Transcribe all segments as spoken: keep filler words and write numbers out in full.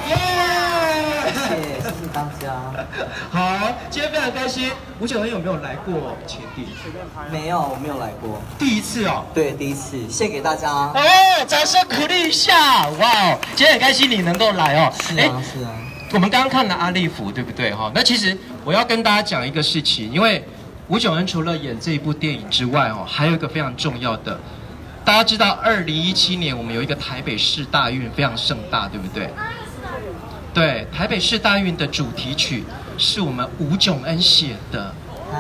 耶！谢谢，谢谢大家。 好，今天非常开心。吴九恩有没有来过前地？ 没有，我没有来过。 第一次哦。 对，第一次，献给大家。 哦，掌声鼓励一下！哇，今天很开心你能够来哦。 是啊，是啊。 我们刚刚看了阿利弗，对不对哈？那其实我要跟大家讲一个事情，因为吴九恩除了演这一部电影之外哦，还有一个非常重要的。大家知道，二零一七年我们有一个台北市大运，非常盛大，对不对？对，台北市大运的主题曲是我们吴炯恩写的。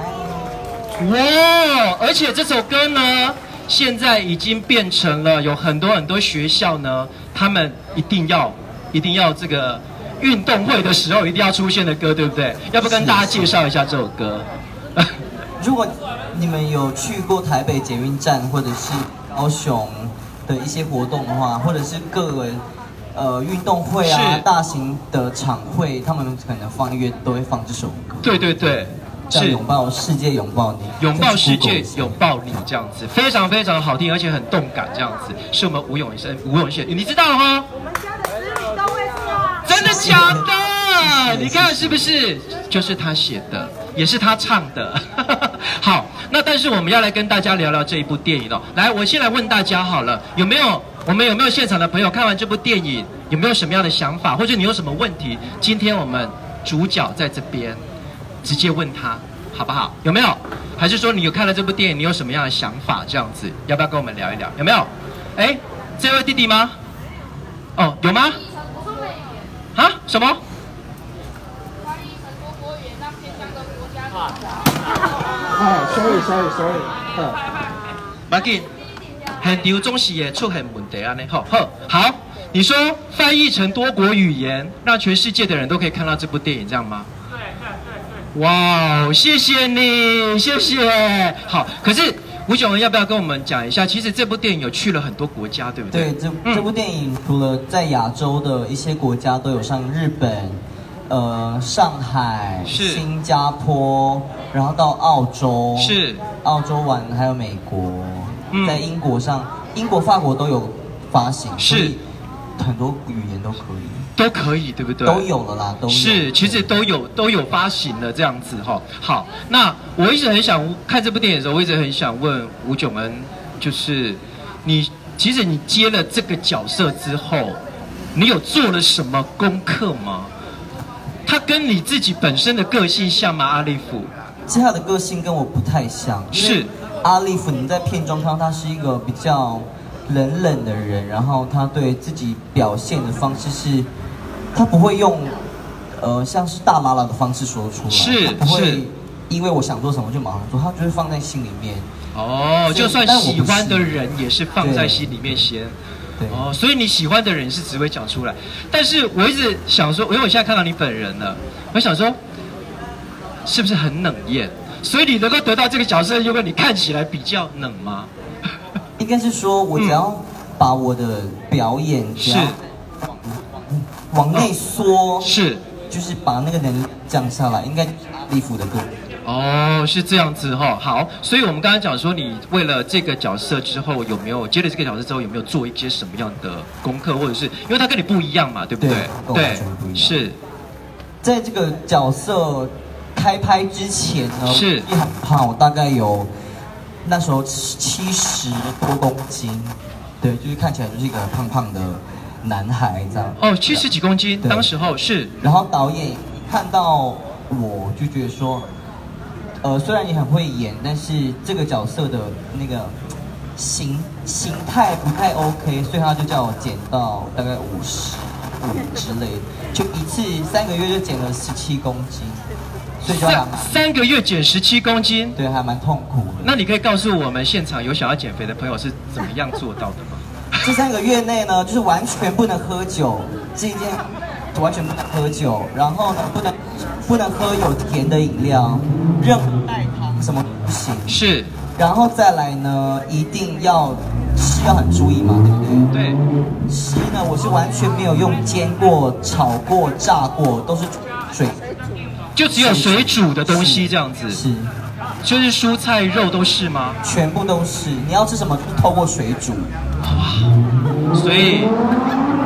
哇！而且这首歌呢，现在已经变成了有很多很多学校呢，他们一定要一定要这个运动会的时候一定要出现的歌，对不对？要不跟大家介绍一下这首歌？ 如果你们有去过台北捷运站或者是高雄的一些活动的话，或者是各个呃运动会啊、大型的场会，他们可能放音乐都会放这首歌。 对对对， 是拥抱世界，拥抱你， 拥抱世界，拥抱你，这样子非常非常好听，而且很动感，这样子是我们吴永生吴永宪，你知道哈？ 我们家的子女都会唱。 真的假的？你看是不是？就是他写的，也是他唱的。好，那但是我们要来跟大家聊聊这一部电影哦。来，我先来问大家好了，有没有我们有没有现场的朋友看完这部电影，有没有什么样的想法，或者你有什么问题？今天我们主角在这边，直接问他好不好？有没有？还是说你有看了这部电影，你有什么样的想法？这样子，要不要跟我们聊一聊？有没有？哎，这位弟弟吗？哦，有吗？ 我说没有。 啊？什么？ 翻译成多国语言，让偏向的国家。 哎 ，sorry sorry sorry， 呵， 马吉，现场总是会出现问题啊！呢，好好好，你说翻译成多国语言，让全世界的人都可以看到这部电影，这样吗？ 对对对对。 哇，谢谢你，谢谢。好，可是吴炯恩要不要跟我们讲一下？其实这部电影有去了很多国家，对不对？ 对，这、嗯、这部电影除了在亚洲的一些国家都有上日本。呃，上海、新加坡，然后到澳洲， 是澳洲玩，还有美国， 嗯、 在英国上，英国、法国都有发行， 是很多语言都可以， 都可以，对不对？ 都有了啦，都有是，其实都有都有发行了这样子哈。好，那我一直很想看这部电影的时候，我一直很想问吴炯恩，就是你其实你接了这个角色之后，你有做了什么功课吗？他跟你自己本身的个性像吗？阿利弗， 其实他的个性跟我不太像。 是阿利弗，你在片中看到他是一个比较冷冷的人，然后他对自己表现的方式是，他不会用呃像是大喇喇的方式说出来， 是他不会因为我想做什么就马上做，他就会放在心里面。 哦，就算喜欢的人也是放在心里面先。哦，所以你喜欢的人是只会讲出来，但是我一直想说，因为我现在看到你本人了，我想说，是不是很冷艳？所以你能够得到这个角色，因为你看起来比较冷吗？ 应该是说，我只要把我的表演是往往内缩， 是就是把那个能量降下来，应该就是阿利弗的个人。 哦，是这样子哈、哦，好，所以我们刚才讲说，你为了这个角色之后，有没有接了这个角色之后，有没有做一些什么样的功课，或者是因为他跟你不一样嘛，对不对？ 对，对， 是。 在这个角色开拍之前呢， 是也很胖，我大概有那时候七十多公斤，对，就是看起来就是一个胖胖的男孩这样。 哦，七十几公斤，当时候是。 然后导演看到我就觉得说。呃，虽然你很会演，但是这个角色的那个形形态不太 OK， 所以他就叫我减到大概五十五之类的，就一次三个月就减了十七公斤，所以就还蛮三个月减十七公斤， 对，还蛮痛苦的。 那你可以告诉我们现场有想要减肥的朋友是怎么样做到的吗？ 这三个月内呢，就是完全不能喝酒，这一件完全不能喝酒，然后呢，不能不能喝有甜的饮料，任何代糖什么都不行。 是， 然后再来呢，一定要吃要很注意嘛，对不对？ 对。 吃呢，我是完全没有用煎过、炒过、炸过，都是水， 就只有水煮的东西这样子。 是。 就是蔬菜肉都是吗？ 全部都是，你要吃什么就透过水煮。 哇，所以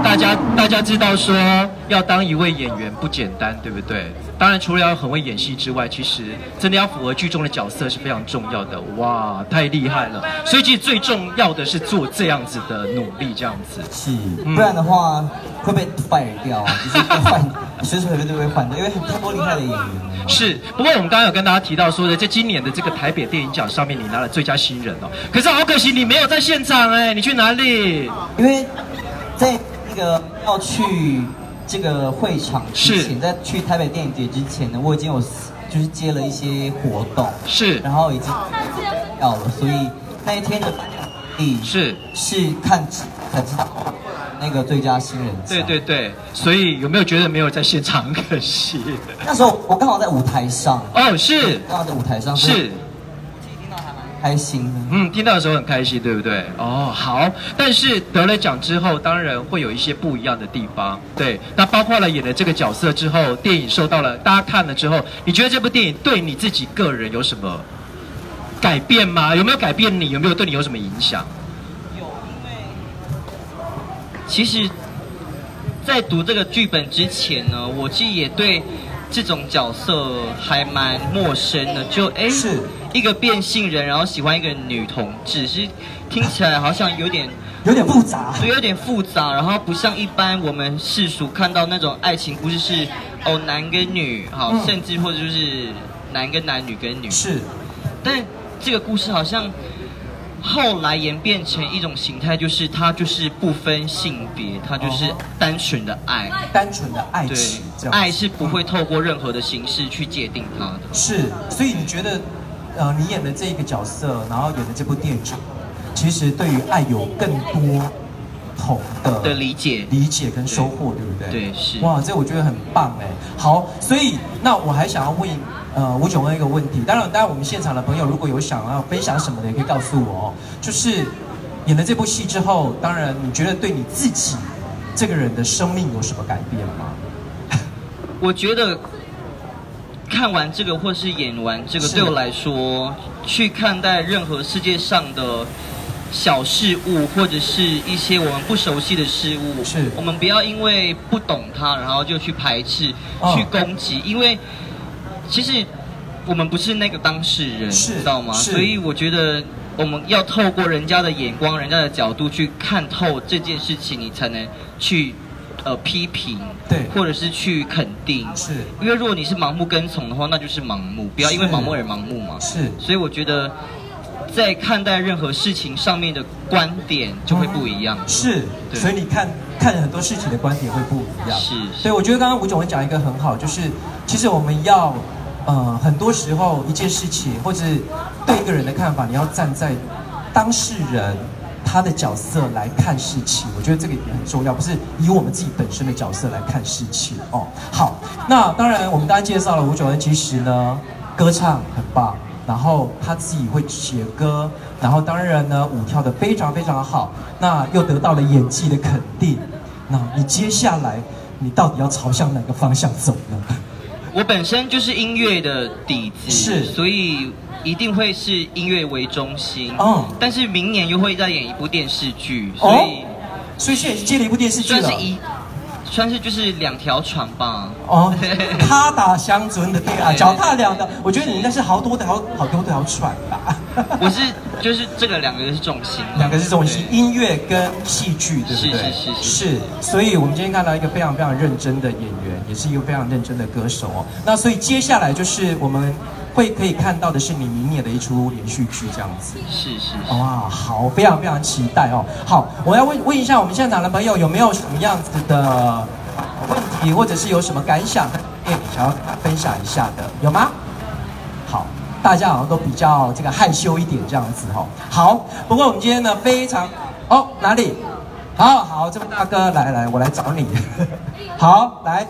大家大家知道说要当一位演员不简单，对不对？当然，除了要很会演戏之外，其实真的要符合剧中的角色是非常重要的。哇，太厉害了！所以其实最重要的是做这样子的努力，这样子。 是，不然的话会被 fire 掉啊，就是会换，随时随地都会换的，因为太多厉害的演员了。 是，不过我们刚刚有跟大家提到说的，在今年的这个台北电影奖上面，你拿了最佳新人哦。可是好可惜，你没有在现场哎，你去哪里？ 因为在那个要去这个会场之前，在去台北电影节之前呢，我已经有就是接了一些活动， 是， 然后已经要了，所以那一天的第是是看才知道那个最佳新人奖。 对对对，所以有没有觉得没有在现场很可惜？ 那时候我刚好在舞台上。 哦，是， 刚好在舞台上。 是。 开心的， 嗯，听到的时候很开心，对不对？哦，好。但是得了奖之后，当然会有一些不一样的地方，对。那包括了演了这个角色之后，电影受到了大家看了之后，你觉得这部电影对你自己个人有什么改变吗？有没有改变你？有没有对你有什么影响？ 有，因为其实，在读这个剧本之前呢，我其实也对这种角色还蛮陌生的，就哎。是。一个变性人，然后喜欢一个女同志，是听起来好像有点有点复杂， 对，有点复杂，然后不像一般我们世俗看到那种爱情故事是哦男跟女，好、嗯，甚至或者就是男跟男、女跟女是， 但这个故事好像后来演变成一种形态，就是它就是不分性别，它就是单纯的爱， 单纯的爱情， 对，爱是不会透过任何的形式去界定它的。 是，所以你觉得？呃，你演的这一个角色，然后演的这部电影，其实对于爱有更多同的的理解、 理解跟收获，对不对？ 对，是。 哇，这我觉得很棒哎。好，所以那我还想要问呃吴炯恩一个问题，当然，当然我们现场的朋友如果有想要分享什么的，也可以告诉我哦。就是演了这部戏之后，当然你觉得对你自己这个人的生命有什么改变吗？ 我觉得。看完这个或是演完这个，对我来说，去看待任何世界上的小事物，或者是一些我们不熟悉的事物， 是我们不要因为不懂它，然后就去排斥、哦、去攻击，因为其实我们不是那个当事人，知道吗？所以我觉得我们要透过人家的眼光、人家的角度去看透这件事情，你才能去。呃，批评， 对， 或者是去肯定， 是， 因为如果你是盲目跟从的话，那就是盲目，不要因为盲目而盲目嘛。 是， 所以我觉得，在看待任何事情上面的观点就会不一样。 嗯、是，所以你看看很多事情的观点会不一样。 是， 所以我觉得刚刚吴炯恩讲一个很好，就是其实我们要，呃，很多时候一件事情或者对一个人的看法，你要站在当事人。他的角色来看事情，我觉得这个也很重要，不是以我们自己本身的角色来看事情哦。好，那当然我们刚才介绍了吴炯恩，其实呢歌唱很棒，然后他自己会写歌，然后当然呢舞跳得非常非常好，那又得到了演技的肯定。那你接下来你到底要朝向哪个方向走呢？ 我本身就是音乐的底子， 是， 所以。一定会是音乐为中心， 哦， 但是明年又会再演一部电视剧，所以，哦、 所以现在接了一部电视剧了， 算是一，算是就是两条船吧。 哦，他打相尊的对啊，脚踏两条，我觉得你应该是好多条好多条船吧。 我是就是这个两个是重心， 两个是重心，音乐跟戏剧，对不对？ 是是是是，所以我们今天看到一个非常非常认真的演员，也是一个非常认真的歌手哦。那所以接下来就是我们。会可以看到的是你明年的一出连续剧这样子， 是是哇，好，非常非常期待哦。好，我要问问一下我们现场的朋友有没有什么样子的问题，或者是有什么感想，想要分享一下的，有吗？好，大家好像都比较这个害羞一点这样子哦。好，不过我们今天呢非常哦哪里？好好，这位大哥来来，我来找你。好，来，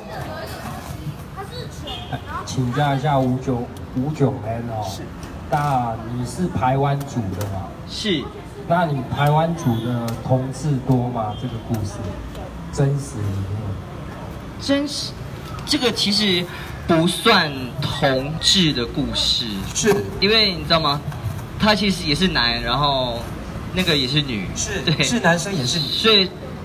请教一下吴炯。吴炯恩哦，是，那你是排湾族的吗？ 是， 那你排湾族的同志多吗？这个故事真实里面， 真实，这个其实不算同志的故事， 是因为你知道吗？他其实也是男，然后那个也是女， 是， 对， 是男生也是女， 所以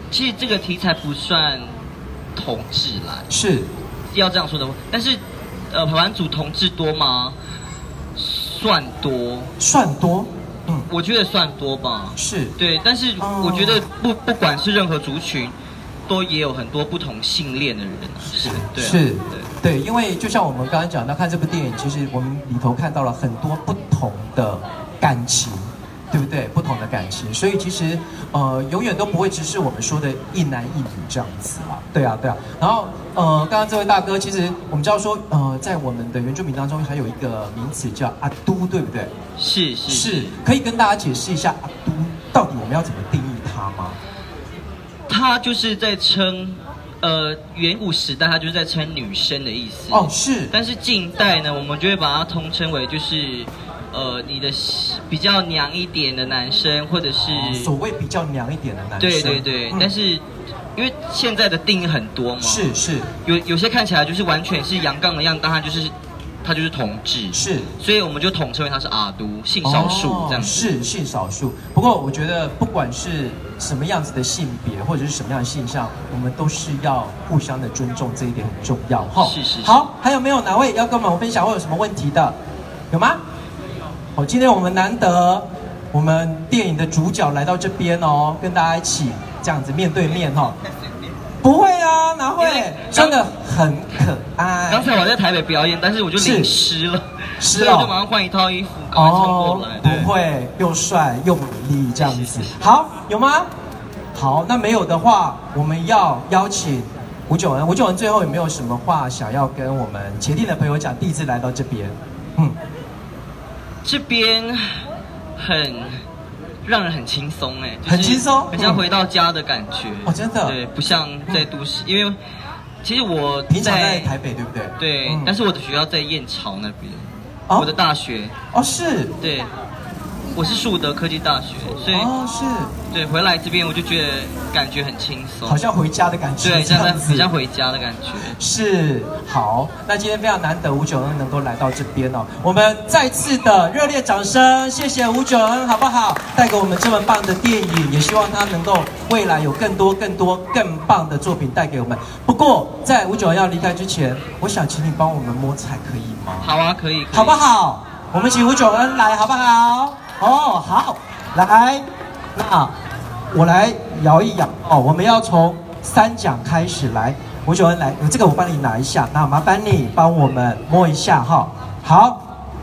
其实这个题材不算同志啦， 是要这样说的话，但是呃，排湾族同志多吗？算多， 算多，嗯， 我觉得算多吧。 是对，但是我觉得不不管是任何族群，都也有很多不同性恋的人啊。是，对啊， 是， 对对，因为就像我们刚刚讲到，看这部电影，其实我们里头看到了很多不同的感情，对不对？不同的感情，所以其实呃，永远都不会只是我们说的一男一女这样子啦。对啊，对啊。然后呃，刚刚这位大哥，其实我们知道说，呃，在我们的原住民当中，还有一个名词叫阿都，对不对？ 是是是，可以跟大家解释一下阿都到底我们要怎么定义它吗？ 他就是在称，呃，远古时代他就是在称女生的意思。 哦，是。 但是近代呢，我们就会把它通称为就是，呃，你的比较娘一点的男生，或者是、 哦、所谓比较娘一点的男生。 对对对，嗯、但是因为现在的定义很多嘛， 是是， 有有些看起来就是完全是阳刚的样，当然就是他就是同志， 是， 所以我们就统称为他是阿都，性少数、哦、这样子。 是性少数。不过我觉得不管是什么样子的性别或者是什么样的性向，我们都是要互相的尊重，这一点很重要哈。 是是是。 好，还有没有哪位要跟我们分享或有什么问题的？有吗？哦，今天我们难得我们电影的主角来到这边哦，跟大家一起这样子面对面哈、哦。不会啊，哪会？真的很可爱。 刚才我在台北表演，但是我就淋湿了， 湿所以我就马上换一套衣服，赶快冲过来。 哦、不会，又帅又美丽这样子。好，有吗？好，那没有的话，我们要邀请吴炯恩。吴炯恩最后有没有什么话想要跟我们茄定的朋友讲？第一次来到这边，嗯， 这边很。让人很轻松哎，就是、 很轻松， 很像回到家的感觉。 哦，真的， 对，不像在都市，嗯、因为其实我平常在台北，对不对？ 对，嗯、但是我的学校在燕巢那边， 哦、 我的大学。 哦，是。 对，我是树德科技大学，所以哦是。 对，回来这边我就觉得感觉很轻松， 好像回家的感觉。 对，像很像回家的感觉。 是，好，那今天非常难得吴炯恩能够来到这边哦，我们再次的热烈掌声，谢谢吴炯恩，好不好？带给我们这么棒的电影，也希望他能够未来有更多、更多、更棒的作品带给我们。不过，在吴炯恩要离开之前，我想请你帮我们摸彩，可以吗？ 好啊，可以，可以好不好？我们请吴炯恩来，好不好？哦，好，来，那我来摇一摇哦，我们要从三奖开始来。吴炯恩来，这个我帮你拿一下，那麻烦你帮我们摸一下哈。好，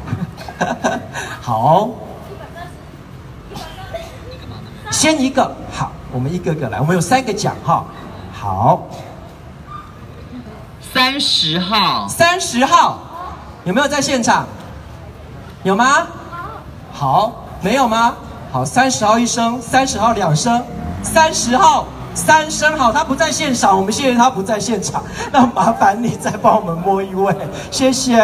好，先一个，好，我们一个个来，我们有三个奖哈。好， 三十号， 三十号，有没有在现场？有吗？好，没有吗？好，三十号一声，三十号两声，三十号三声。好，他不在现场，我们谢谢他不在现场。那麻烦你再帮我们摸一位，谢谢。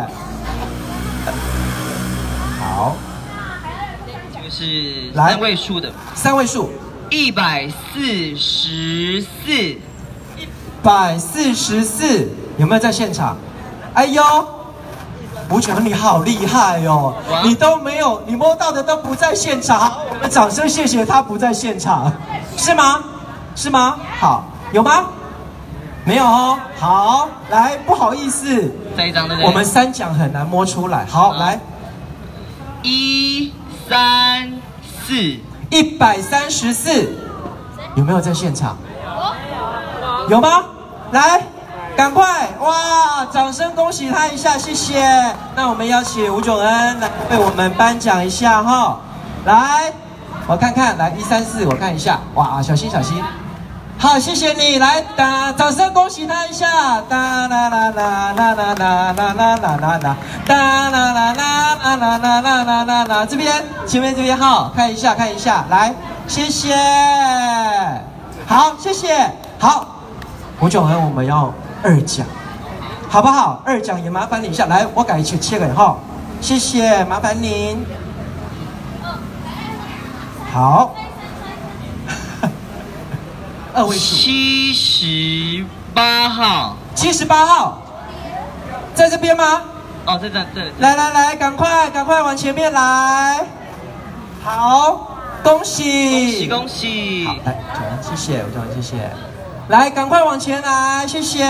好， 这个是三位数的， 三位数， 一百四十四， 一百四十四，有没有在现场？哎呦！吴炯恩，你好厉害哦！你都没有，你摸到的都不在现场。我们掌声谢谢他不在现场，是吗？是吗？好，有吗？没有哦。好，来，不好意思， 这一张对不对？ 我们三奖很难摸出来。好，好来， 一三四， 一百三十四，有没有在现场？有吗？来。赶快哇！掌声恭喜他一下，谢谢。那我们邀请吴炯恩来为我们颁奖一下哈。来，我看看，来一三四，我看一下。哇，小心小心。好，谢谢你，来打掌声恭喜他一下。哒啦啦啦啦啦啦啦啦啦啦啦，哒啦啦啦啦啦啦啦啦啦啦。这边前面这边哈，看一下看一下，来，谢谢。好，谢谢。好，吴炯恩，我们要。二奖，好不好？二奖也麻烦你一下，来，我改去切给哈，谢谢，麻烦您。好，二位数， 七十八号， 七十八号，在这边吗？ 哦，在这，对。 来来来，赶快赶快往前面来。好， 恭喜， 恭喜！ 好，来，九恩，谢谢，吴九恩，谢谢。来，赶快往前来，谢谢。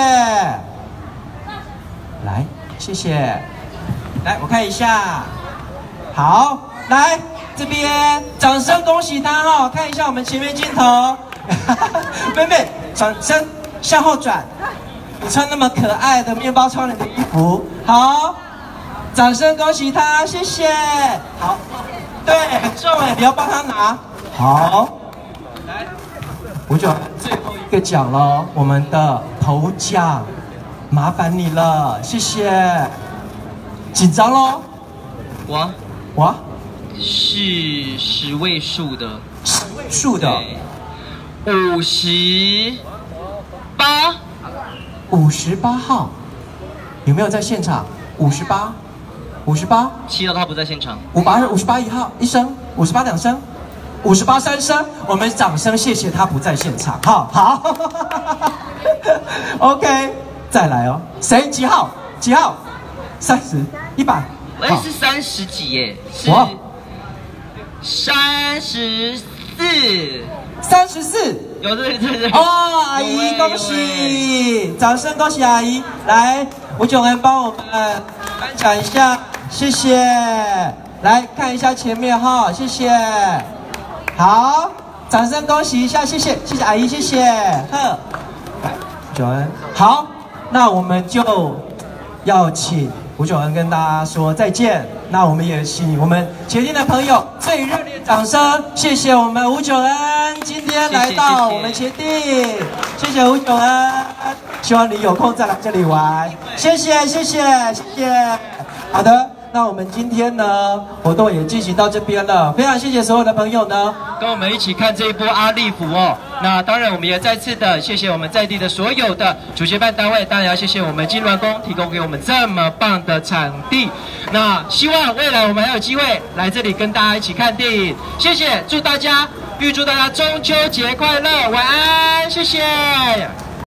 来，谢谢。来，我看一下。好，来这边，掌声恭喜他哦！看一下我们前面镜头，妹妹，掌声向后转。你穿那么可爱的面包超人的衣服，好，掌声恭喜他，谢谢。好，对，很重哎，不要帮他拿。好，来，吴九最后一个奖喽，我们的头奖，麻烦你了，谢谢。紧张喽？ 我我是十位数的， 十位数的， 五十八， 五十八号，有没有在现场？五十八，五十八， 七号他不在现场。 五八五十八一号一声，五十八两声，五十八三声，我们掌声谢谢他不在现场。好好，OK， 再来哦。谁几号？几号？三十，一百。 我也是三十几耶，是哇三十四， 三十四。 有对对对。 哦，阿姨恭喜，掌声恭喜阿姨。来，吴炯恩帮我们颁奖一下，谢谢。来看一下前面哈，谢谢。好，掌声恭喜一下，谢谢，谢谢阿姨，谢谢。呵，来，吴炯恩，好，那我们就要请吴炯恩跟大家说再见。那我们也请我们前进的朋友最热烈掌声，谢谢我们吴炯恩今天来到我们前地，谢谢吴炯恩，希望你有空再来这里玩，谢谢谢谢谢谢。好的，那我们今天呢活动也进行到这边了，非常谢谢所有的朋友呢跟我们一起看这一波阿力服哦。那当然，我们也再次的谢谢我们在地的所有的主协办单位，当然要谢谢我们金銮宫提供给我们这么棒的场地。那希望未来我们还有机会来这里跟大家一起看电影。谢谢，祝大家预祝大家中秋节快乐，晚安，谢谢。